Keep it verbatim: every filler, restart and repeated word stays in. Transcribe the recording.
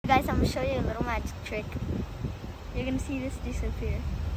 Guys, I'm gonna show you a little magic trick. You're gonna see this disappear.